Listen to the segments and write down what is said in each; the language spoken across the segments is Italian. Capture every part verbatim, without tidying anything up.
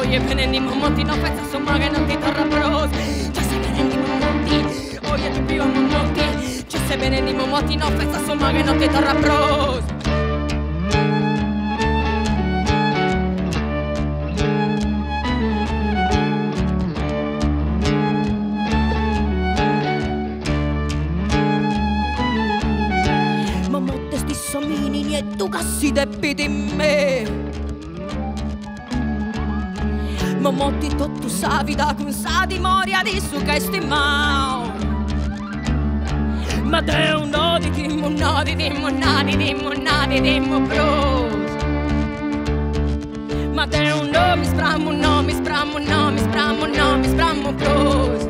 Oye, venendi momoti, no pensa somma che non ti torra bros. Già se venendi momoti, oye, tu viva momoti. Già se venendi momoti, no pensa somma che non ti torra bros. Momotte sti somini e tu cassi deppi di me. Momotti tutto sa vita con sa dimoria di su che stimao. Ma te un no di dimmo, no di dimmo, no di dimmo, no di dimmo bros. Ma te un no mi sprammo, no mi sprammo, no mi sprammo, no mi sprammo bros.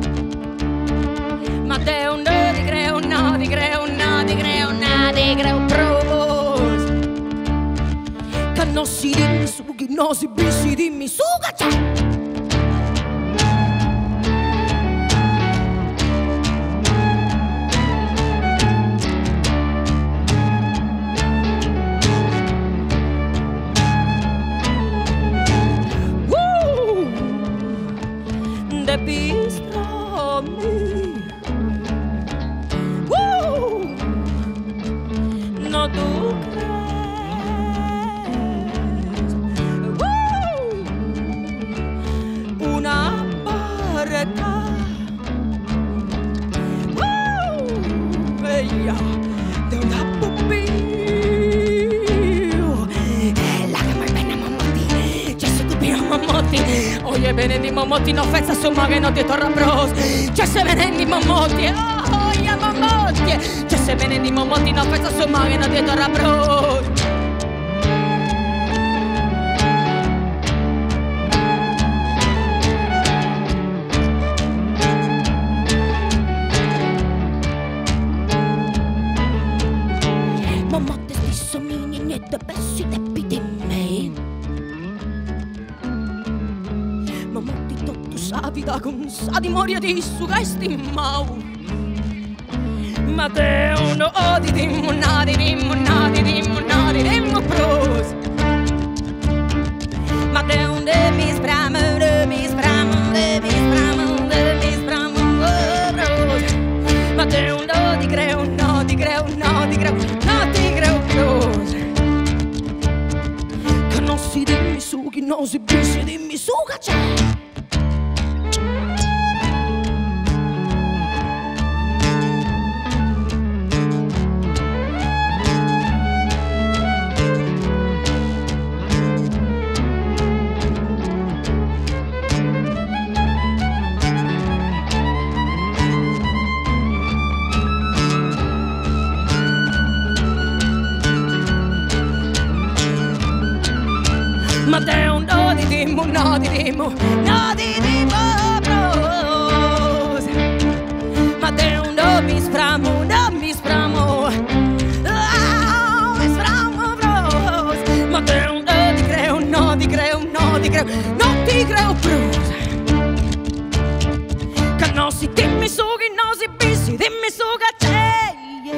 Ma te un no di creo, no di creo, no di creo, no di creo bros. Che non si dimmi su, che non si bissi dimmi su, che c'è. Oye, venendi momoti, no fezza somma che non ti torra bros. C'è se venendi momoti, oh, oye, momoti. C'è se venendi momoti, no fezza somma che non ti torra bros. Momotte sti somini e niente pessi deppi di me. Sa vita con sa dimoria di su che stimmau. Ma te uno o di dimmo, na di dimmo, na di dimmo, na di dimmo bros. Ma te un de mi spramo, de mi spramo, de mi spramo, de mi spramo bros. Ma te un no di creo, no di creo, no di creo, no di creo bros. Che non si dimmi su, che non si bissi dimmi su che c'è. Ma te un no di dimmo, no di dimmo, no di dimmo bros. Ma te un no mi spramo, no mi spramo, oh, mi spramo bros. Ma te un no di creo, no di creo, no di creo, no ti creo bros. Che non si dimmi su, che non si bissi, dimmi su che c'è.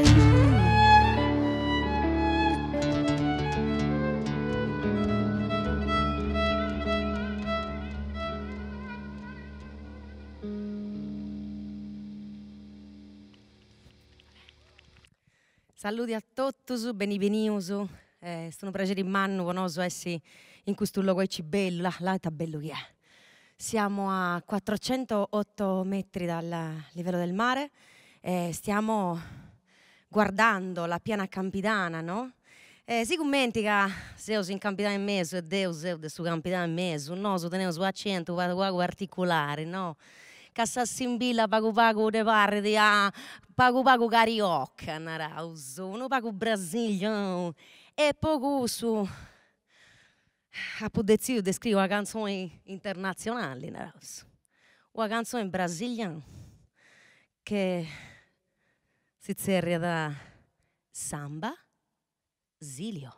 Saluti a tutti, benvenuti. Eh, è un piacere immane essere in questo luogo bello, là, là è bello che è. Siamo a quattrocentootto metri dal livello del mare e stiamo guardando la piana campidana, no? Eh, si commenti che Zeus in campidana in mezzo e Deus Zeus su campidana in mezzo, no? Su tenemos su accento, vago articolare, no? Che s'assimbila pago pago de parre di a pago pago carioca, narauso, uno pago brasiliano e poco su a poter descrivere una canzone internazionale, narauso, una canzone brasiliana che si seria da samba zilio.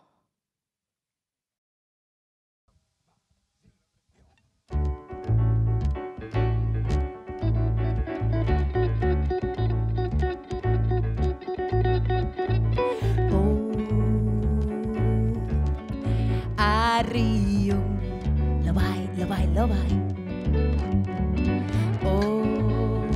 a Rio, la vai, lo vai, lo vai. Oh,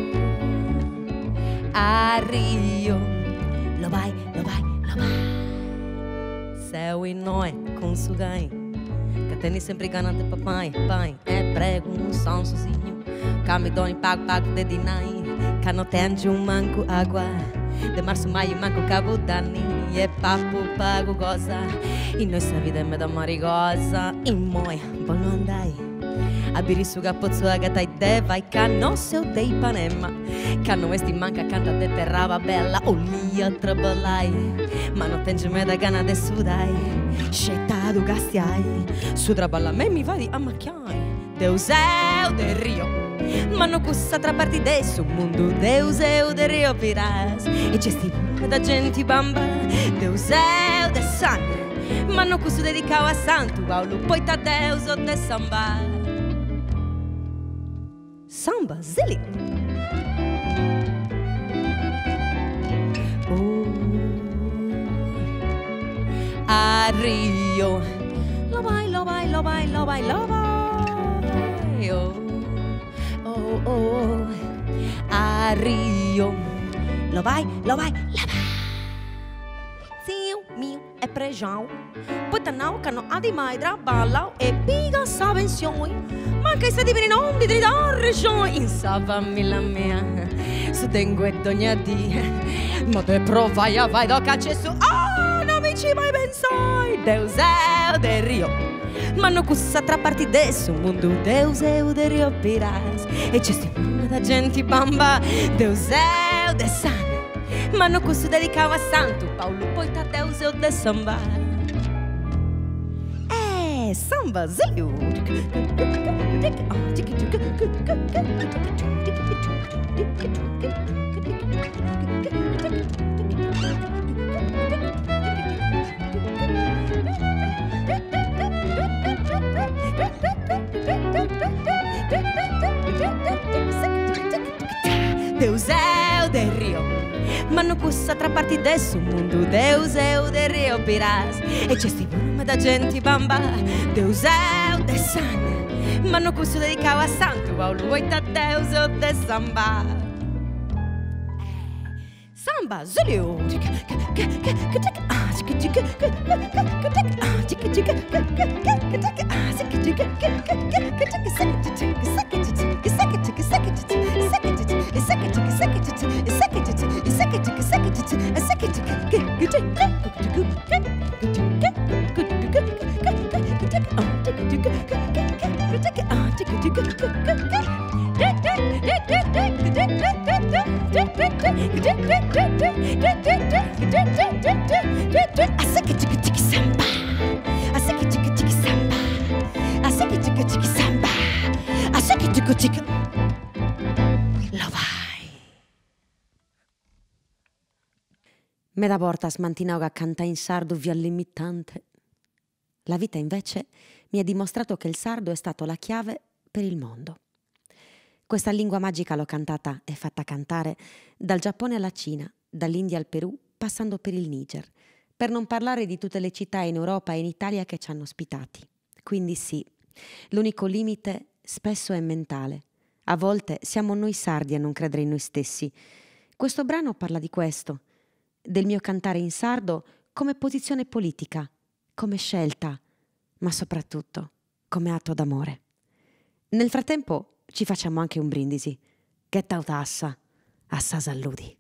a Rio, lo vai, lo vai, lo vai. Seu e noi com sugai, que tem sempre ganas de papai, pai. É prego um som sozinho, que me dói pago, pago de dinai, que não tem de um manco água. De março, maio, manco cabo dani, e papo pago goza. E nossa vida é da marigosa, e moi, bolo andai. Abiri su capozzo a gata e deva, e cano seu de Ipanema. Cano esti manca canta de terrava bella, olia trabalhai. Ma non tengi me da gana de sudai, scettado gastiai. Su traballa me mi vai di ammacchiai. Deus é o de Rio, ma non cussa tra parti desse o mundo. Deus é o de Rio Piras, e c'è sti da gente bamba. Deus é o de San, ma non cusso dedicao a Santo Paulo, poi ta Deus o de samba. Samba, zili. Oh, a Rio, lo vai, lo vai, lo vai, lo vai, lo vai. Oh, oh, oh, a Rio, lo vai, lo vai, lo vai. Zio mio è pregião, puta não, que não há de mais trabalho e piga sa pensione. Ma che sta divini non di da regione, in sa famiglia mia, su tengo e dogna di, ma te provai a vai do cacce su, oh, non mi ci mai pensai. Deus é o de Rio, ma non cussa tra parti desse o mundo. Deus é o de Rio Piras, e c'è stimula da gente bamba. Deus é o de San, ma non cussa dedicava a Santo Paulo, poi ta Deus é o de samba. É samba, zilho. Deus é o de Rio, ma non cussa tra parti desse o mundo. Deus é o de Rio Piras, e c'è sti volume da gente bamba. Deus é o de San, ma non cussa dedicao a Santo Paulo, poi ta Deus o de samba. Samba, zilio. Lo vai. Me da porta smantinavo a cantare in sardo via limitante. La vita invece mi ha dimostrato che il sardo è stato la chiave per il mondo. Questa lingua magica l'ho cantata e fatta cantare dal Giappone alla Cina, dall'India al Perù, passando per il Niger, per non parlare di tutte le città in Europa e in Italia che ci hanno ospitati. Quindi sì, l'unico limite spesso è mentale. A volte siamo noi sardi a non credere in noi stessi. Questo brano parla di questo, del mio cantare in sardo come posizione politica, come scelta, ma soprattutto come atto d'amore. Nel frattempo ci facciamo anche un brindisi. Get out assa, assa saludi.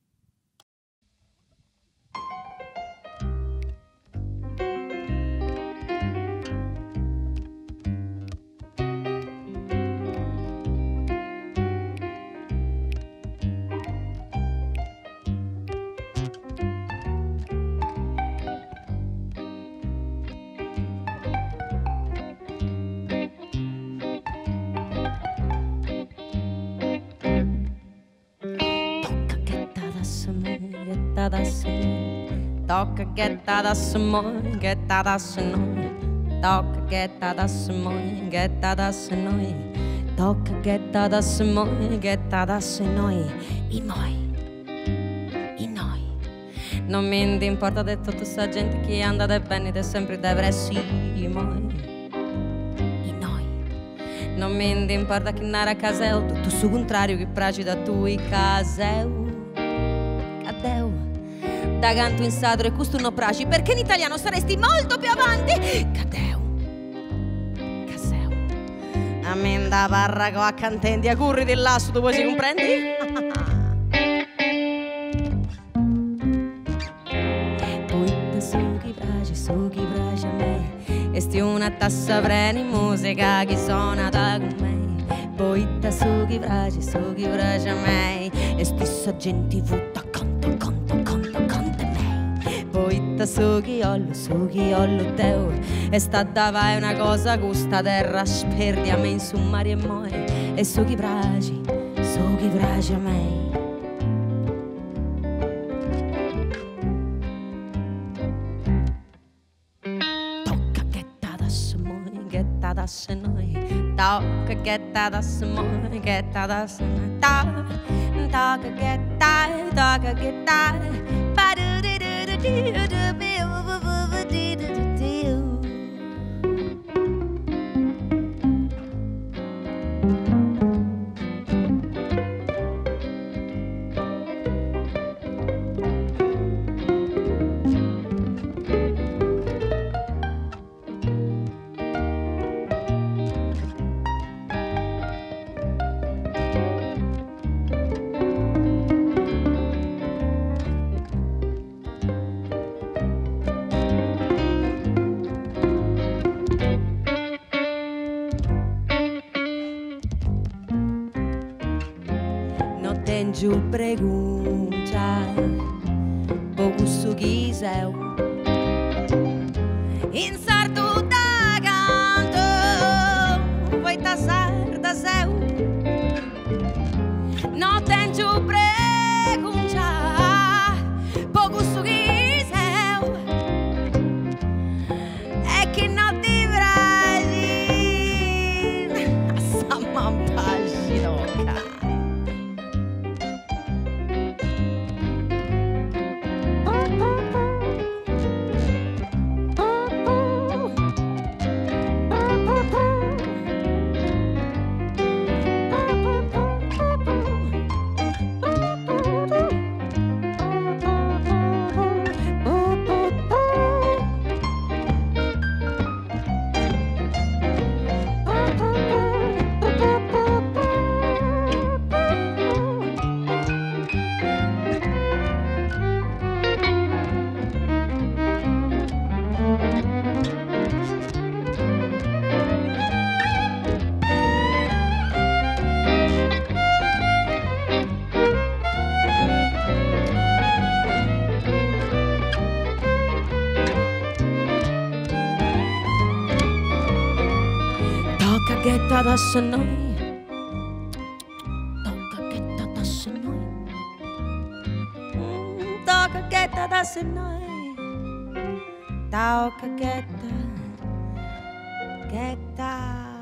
Tocca ghetta da noi, ghetta da noi, tocca ghetta da noi, ghetta da noi, tocca ghetta da noi, ghetta da noi, i noi, i noi. Non mi importa di tutta questa gente che anda da bene, da sempre da sì, i noi, i noi. Non mi importa che nara caseu, tutto su contrario che praci da tui caseu. Cadeu, da canto in sadro e questo non praci, perché in italiano saresti molto più avanti. Cadeu, caseu. A me da parra che accantendi a curri del lasso, tu poi si comprendi? Su chi piace a me, e sti una tassa preni musica che suona da con me. Poi da su chi piace, su chi piace a me, e stessa gente vota canta, canta, canta, canta me. Poi da su chi ollo, su chi ollo teo, e sta davai una cosa gusta terra sperdi a me in su mare e muore. E su chi piace, su chi piace a me. Das noi, tocca che das moi, che das noi, tocca che dai, tocca che dai, ba do do do do do do giù pregunta poco su chi sei in sardo da canto vuoi tasar da seu no ten giù pregunta poco su chi sei e che non ti vrasi a mampasci loca. Tocca che t'adasse noi, tocca che t'adasse noi, tocca che t'adasse noi, tocca che t'adasse, che t'adasse.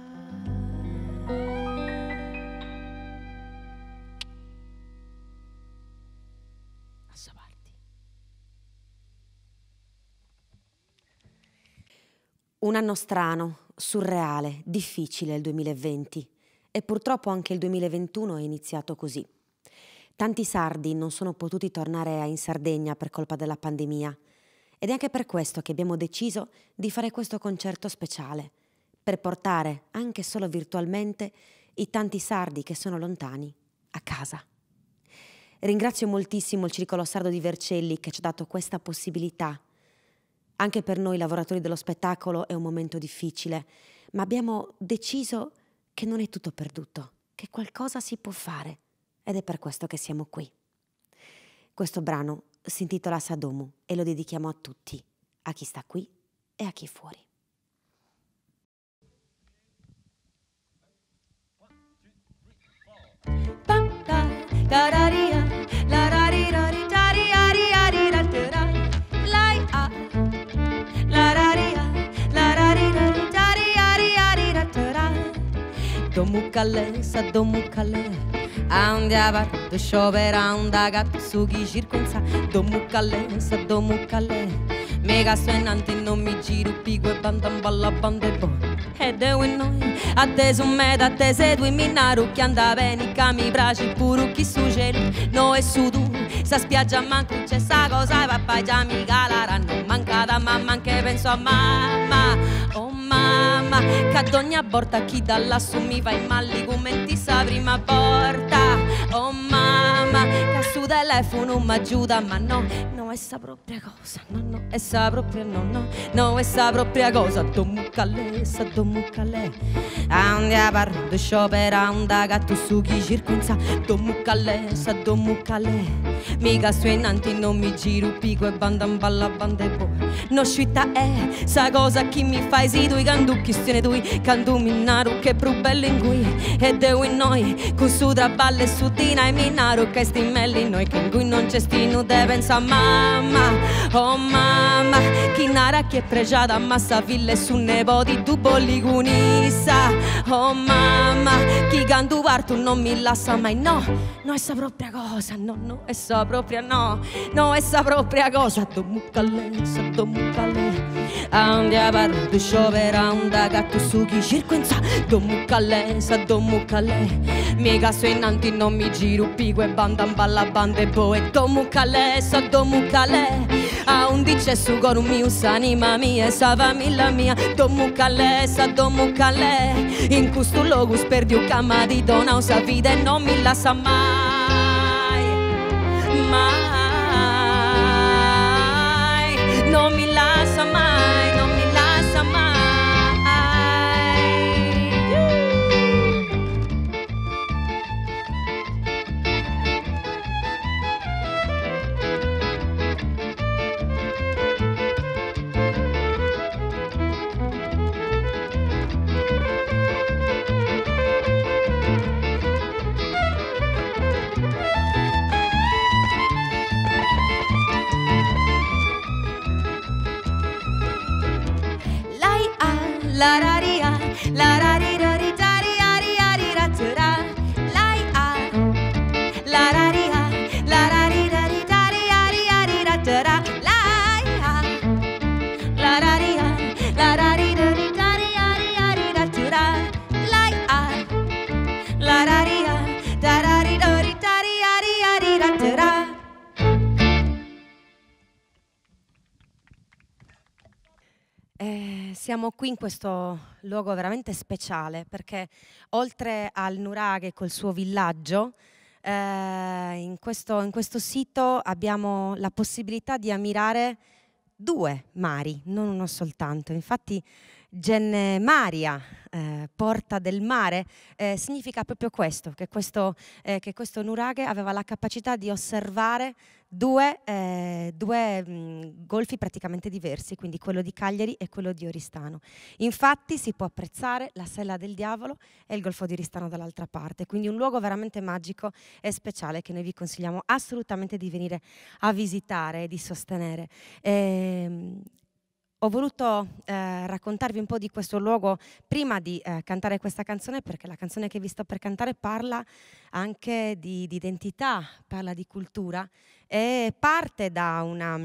Un anno strano, surreale, difficile il duemilaventi e purtroppo anche il duemilaventuno è iniziato così. Tanti sardi non sono potuti tornare in Sardegna per colpa della pandemia ed è anche per questo che abbiamo deciso di fare questo concerto speciale, per portare, anche solo virtualmente, i tanti sardi che sono lontani a casa. Ringrazio moltissimo il Circolo Sardo di Vercelli che ci ha dato questa possibilità. Anche per noi lavoratori dello spettacolo è un momento difficile, ma abbiamo deciso che non è tutto perduto, che qualcosa si può fare ed è per questo che siamo qui. Questo brano si intitola Sadomu e lo dedichiamo a tutti, a chi sta qui e a chi è fuori. Domu kalle, sa domu kalle, andiava to sciopera un gatto su chi circonsa. Domu kalle, sa domu kalle, mega suonanti non mi giro pico e banda balla banda e bo. e devo in noi. A te su me, a te se tu in minaru che anda bene, che mi piace pure chi su cielo, no e su tu. Sa spiaggia manco c'è sta cosa, papà già mi calaranno, manca da mamma anche penso a mamma. Oh mamma, che ad ogni volta chi da lassù mi fa i mali come ti sa prima porta. Oh mamma, che su telefono mi aiuta, ma no, no è sa propria cosa, no, no, è sa propria, no, no, no, è sa propria cosa. Domucale, sa domucale, andi a parlo di sciopera, onda gatto su chi circonza. Domucale, sa domucale, mica suonanti non mi giro pico e banda in balla banda e poi no sciuta è sa cosa chi mi fai si tu i canducchi stiene tu candu minnaru che più bello in cui e devo in noi con su traballe e su dina e minnaru che sti melli noi che in cui non c'è sti nu de pensa mamma. Oh mamma, chi nara che è pregiata ammassa ville su nepoti tu bolli cunissa. Oh mamma, chi candu partu non mi lascia mai, no, no è sa propria cosa, no, no è sa propria, no, no è sa propria cosa. Domucale, sa domucale, andi a parlo di sciopera, onda gatto su chi circonza. Domucale, sa domucale, mica suonanti non mi giro pico e banda in balla banda e poi. Domucale, sa domucale, a un dice su coro mio, s'anima mia e sa famiglia mia. Domucale, sa domucale, in questo luogo sperdi un camma di donna, sa vita e non mi lascia mai, mai, non mi lascia mai, non mi lascia mai. La ra ri a, la ra ri ra ri ta ri a ri a ri ra ta ra. La a, la ra ri a, la ra ri ra ri ta ri a ri a ri ra ta ra. La a, la ra ri a, la ra ri ra ri ta ri a ri a ri ra ta ra. La a, la ra ri a, ta ra ri ra ri ta ri a ri a ri ra ta ra. Eh, siamo qui in questo luogo veramente speciale perché oltre al nuraghe col suo villaggio, eh, in, questo, in questo sito abbiamo la possibilità di ammirare due mari, non uno soltanto. Infatti Genne Maria, eh, porta del mare, eh, significa proprio questo, che questo, eh, che questo nuraghe aveva la capacità di osservare due, eh, due mh, golfi praticamente diversi, quindi quello di Cagliari e quello di Oristano. Infatti si può apprezzare la Sella del Diavolo e il Golfo di Oristano dall'altra parte, quindi un luogo veramente magico e speciale che noi vi consigliamo assolutamente di venire a visitare e di sostenere. E, Ho voluto eh, raccontarvi un po' di questo luogo prima di eh, cantare questa canzone, perché la canzone che vi sto per cantare parla anche di, di identità, parla di cultura e parte da una,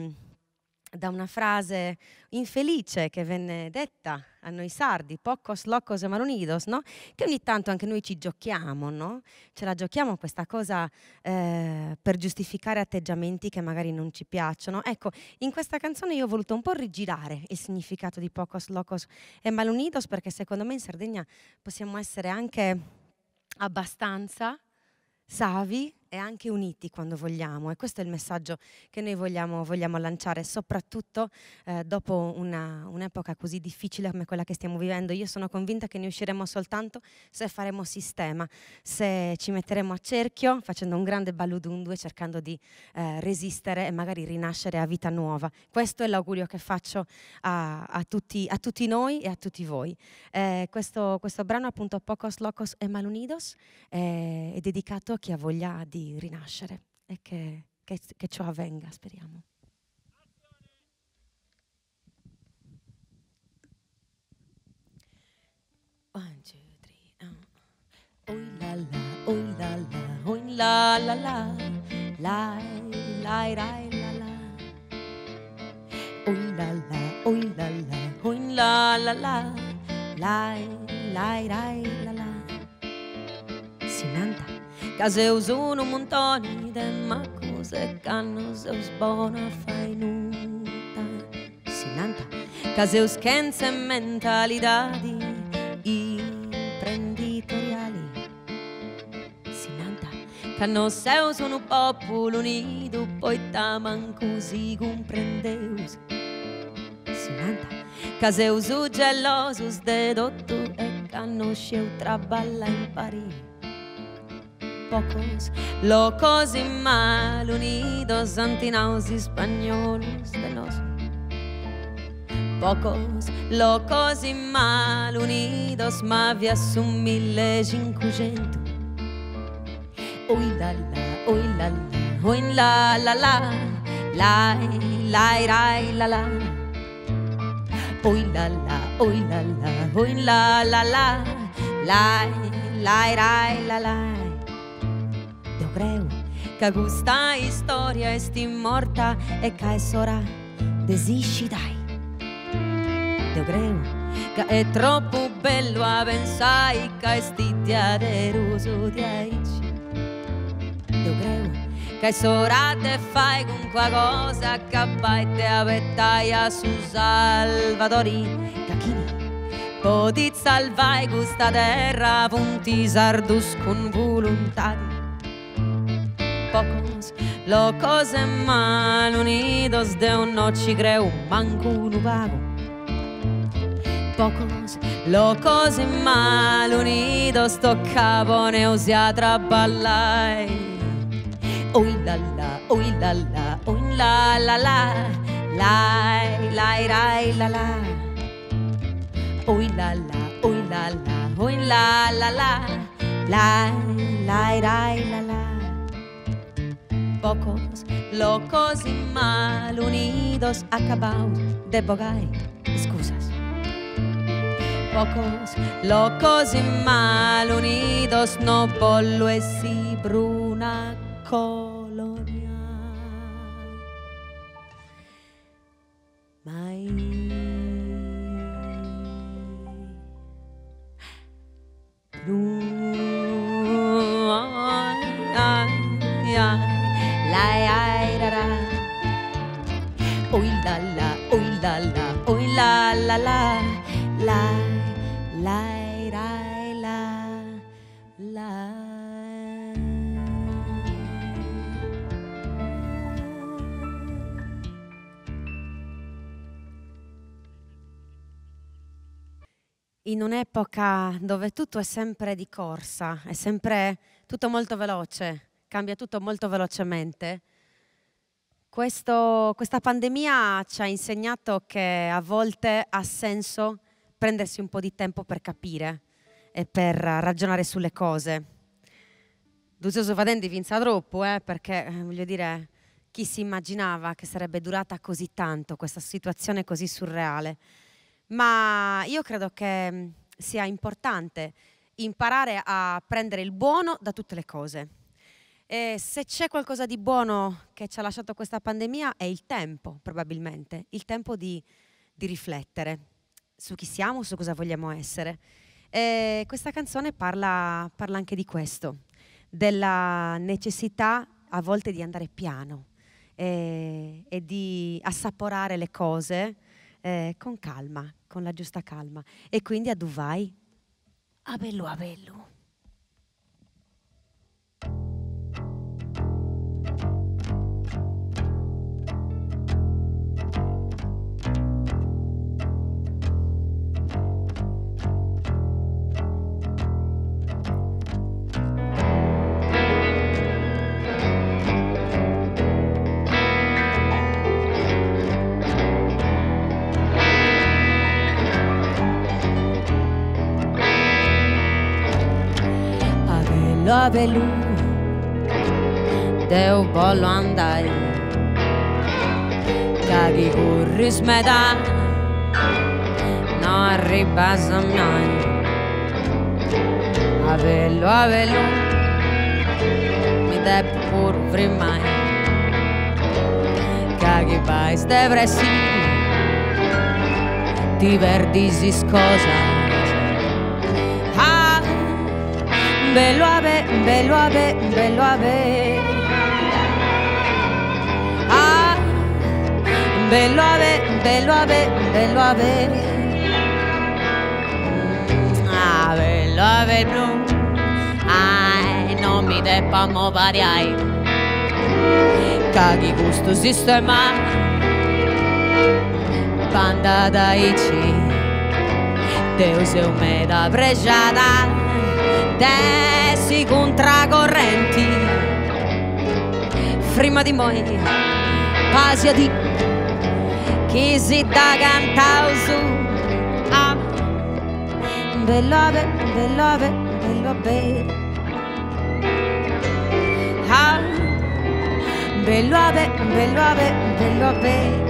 da una frase infelice che venne detta a noi sardi, pocos, locos e malunidos, no? Che ogni tanto anche noi ci giochiamo, no? Ce la giochiamo questa cosa eh, per giustificare atteggiamenti che magari non ci piacciono. Ecco, in questa canzone io ho voluto un po' rigirare il significato di pocos, locos e malunidos, perché secondo me in Sardegna possiamo essere anche abbastanza savi e anche uniti quando vogliamo, e questo è il messaggio che noi vogliamo, vogliamo lanciare, soprattutto eh, dopo una, un'epoca così difficile come quella che stiamo vivendo. Io sono convinta che ne usciremo soltanto se faremo sistema, se ci metteremo a cerchio facendo un grande baludundue, cercando di eh, resistere e magari rinascere a vita nuova. Questo è l'augurio che faccio a, a, tutti, a tutti noi e a tutti voi. Eh, questo, questo brano appunto Pocos, Locos e Malunidos eh, è dedicato a chi ha voglia di rinascere e che, che, che ciò avvenga, speriamo. One, two, three, oh. Oi la la, oi la la, oi la la la, lai, lai, lai, la la. Oi la la, oi la la, oi la la la, lai, lai, lai, la la. Sinanta, che se usuno un montone de macuse canno se usbona fai nuda. Sinanta, che se uskenze mentalitadi imprenditoriali. Sinanta, che non se sono un popolo unido poi taman così comprendeus. Sinanta, che se uso gelosos de dotto e conosceu traballa in Parigi. Pocos locos y mal unidos antinaus españoles de los. Pocos locos y mal unidos ma via su mille cinquecento. Oi la la, oi la la, oi la la la, lai lai lai la la. Oi la la, oi la la, oi la la la, lai lai lai la la. Io creo che questa storia è morta e che è ora desisci dai. Io creo che è troppo bello a pensare che sti deruso di aici. Io creo che è ora te fai con qualcosa che vai te avettaia su Salvatori Cacchini. Poti salvai questa terra punti sardus con volontà. Pocos locos e mal unidos de un no ci creo manco un vago. Pocos locos e mal unidos toccavo neusia traballai. Oi la la, oi la la, oi la la la, lai lai lai la la. Oi la la, oi la la, oi la la la, lai lai lai la la. Pocos locos y mal unidos acabaos de bogai, excusas. Pocos locos y mal unidos no pollo e si bruna colonia. Mai lai ai ra ra. Oi la la, oi la la, oi la la la, lai lai rai la la. In un'epoca dove tutto è sempre di corsa, è sempre tutto molto veloce, cambia tutto molto velocemente. Questo, questa pandemia ci ha insegnato che a volte ha senso prendersi un po' di tempo per capire e per ragionare sulle cose. Duzioso Vadenti vinsa troppo, eh, perché voglio dire, chi si immaginava che sarebbe durata così tanto questa situazione così surreale? Ma io credo che sia importante imparare a prendere il buono da tutte le cose. E se c'è qualcosa di buono che ci ha lasciato questa pandemia è il tempo, probabilmente, il tempo di, di riflettere su chi siamo, su cosa vogliamo essere. E questa canzone parla, parla anche di questo, della necessità a volte di andare piano e, e di assaporare le cose eh, con calma, con la giusta calma. E quindi a Duvai, a bello a bello. A Belù, deu bollo andai, caghi corri smeda, non arriva mai. A Belù, a Belù, mi devo pur mai, caghi vai depressivi, ti perdi si scosa. bello ave, bello ave, bello ave. Ah, bello ave, bello ave, bello ave. Ah, bello ave blu. Ai, non mi deppamo variare. Caghi gusto sistema. Banda da ici. Deus eu me da brejada. Dessi contracorrenti. Prima di moi Pasia di chi si da cantare su. Ah, bello ave, bello ave, bello ave. Ah, bello ave, bello ave, bello ave.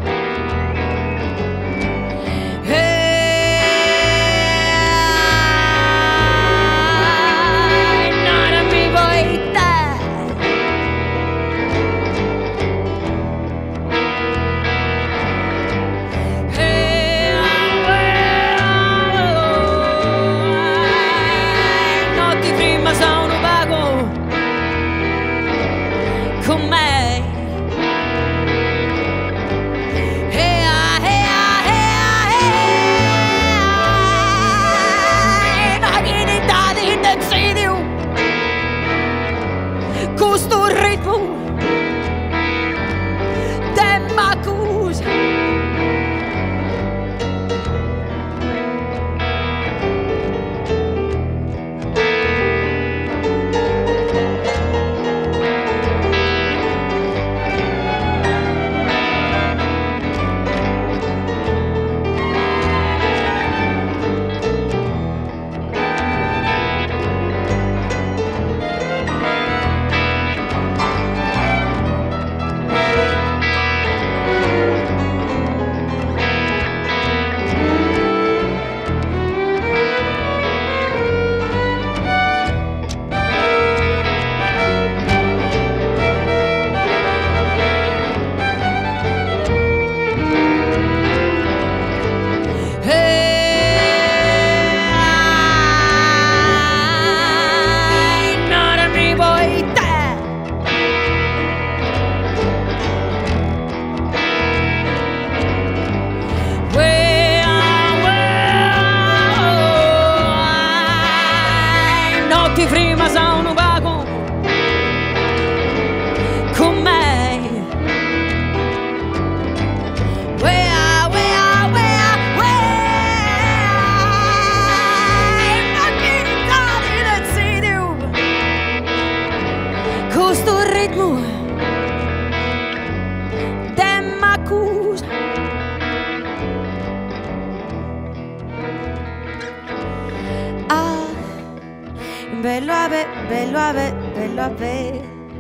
Bello ave, bello ave, bello ave.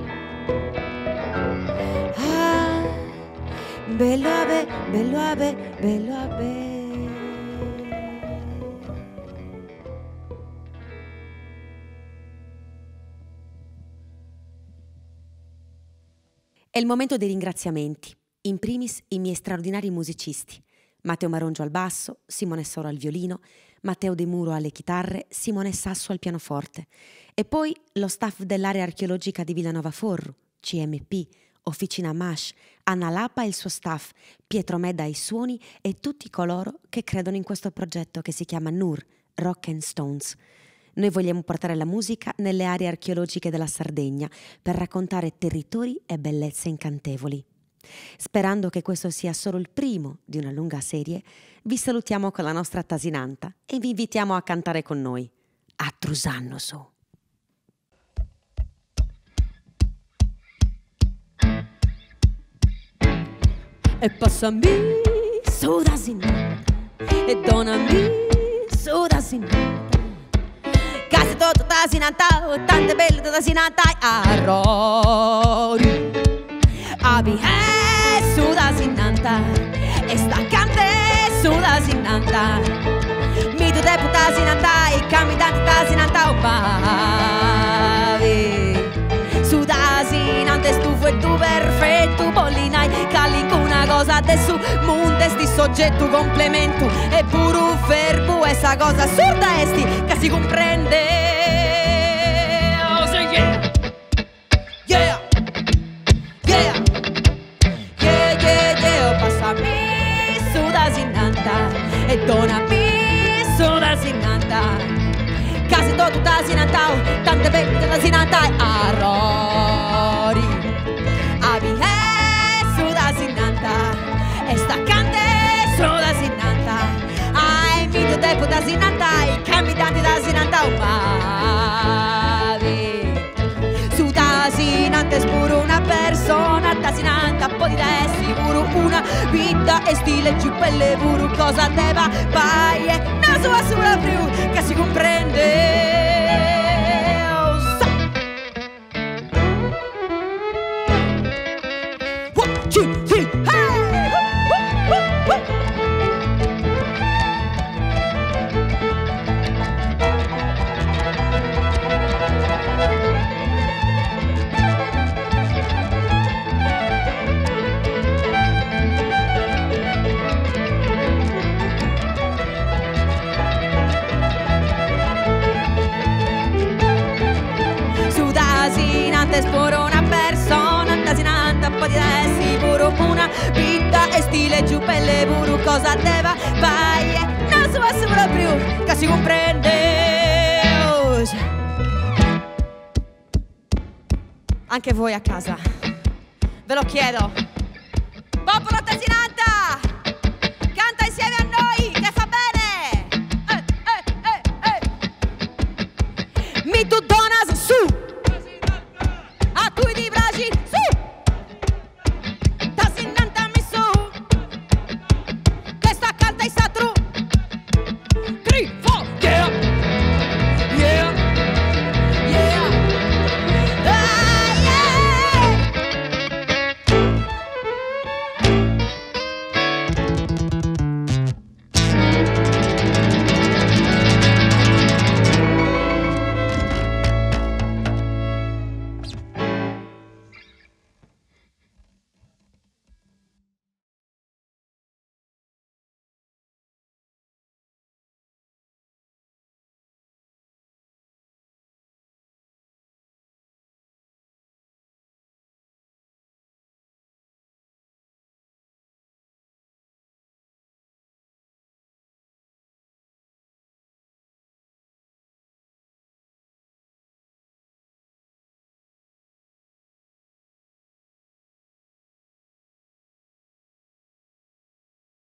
Ah, bello ave, bello ave, bello ave. È il momento dei ringraziamenti, in primis i miei straordinari musicisti, Matteo Marongio al basso, Simone Soro al violino, Matteo De Muro alle chitarre, Simone Sasso al pianoforte e poi lo staff dell'area archeologica di Villanova Forru, C M P, Officina M A S H, Anna Lapa e il suo staff, Pietro Medda ai suoni e tutti coloro che credono in questo progetto che si chiama N U R, Rock and Stones. Noi vogliamo portare la musica nelle aree archeologiche della Sardegna per raccontare territori e bellezze incantevoli. Sperando che questo sia solo il primo di una lunga serie, vi salutiamo con la nostra tasinanta e vi invitiamo a cantare con noi. A Trusanno su! E passami su da sinistra e donami su da sinistra. Case tutto da sinanta, tante belle da sinanta a Rori. Abi è su da sinanta e sta cante su da sinanta. Mi tu depo da sinanta e cammi tanti da sinanta o bavi. Su da sinanta stufo e tu perfetto bollinai calli con una cosa adesso monte sti soggetto complemento e pure un verbo essa cosa assurda esti che si comprende. tante belle da sinanta e arrori. Abi è su da sinanta e staccante sono da sinanta. Ai mito tempo da sinanta e cambianti da sinanta umani. Su da sinanta è pure una persona, da sinanta poi di dessi pure una vita e stile giù pelle pure cosa deva pai e naso a sua più che si comprende. Sporo una persona, tasinanta, un po' di dessi, puro una vita e stile giù pelle puro cosa deva vai e non so solo più che si comprende. Anche voi a casa ve lo chiedo.